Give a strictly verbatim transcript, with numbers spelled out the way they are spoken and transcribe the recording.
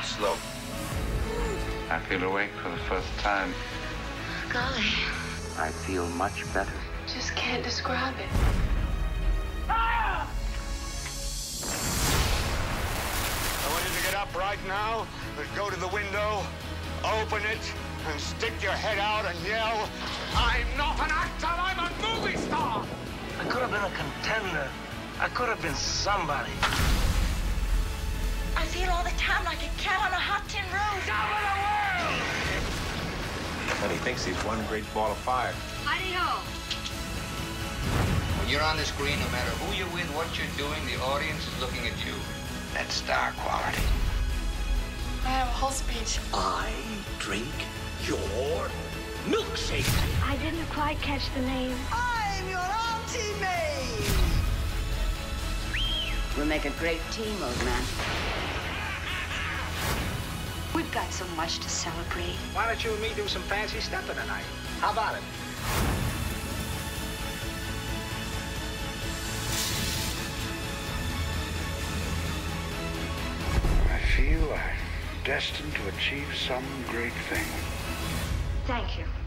slope. I feel awake for the first time. Golly. I feel much better. Just can't describe it. I want you to get up right now and go to the window, open it, and stick your head out and yell, "I'm not an actor, I'm a movie star!" I could have been a contender. I could have been somebody. I feel all the time like a cat on a hot tin roof. Over the world! And he thinks he's one great ball of fire. Hi-yo. When you're on the screen, no matter who you're with, what you're doing, the audience is looking at you. That's star quality. I have a whole speech. I drink your milkshake. I didn't quite catch the name. I'm your Auntie May. We'll make a great team, old man. We've got so much to celebrate. Why don't you and me do some fancy stepping tonight? How about it? I feel I'm destined to achieve some great thing. Thank you.